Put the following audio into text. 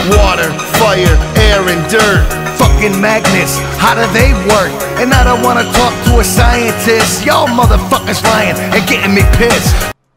Water, fire, air, and dirt. Fucking magnets, how do they work? And I don't wanna talk to a scientist. Y'all motherfuckers lying and getting me pissed.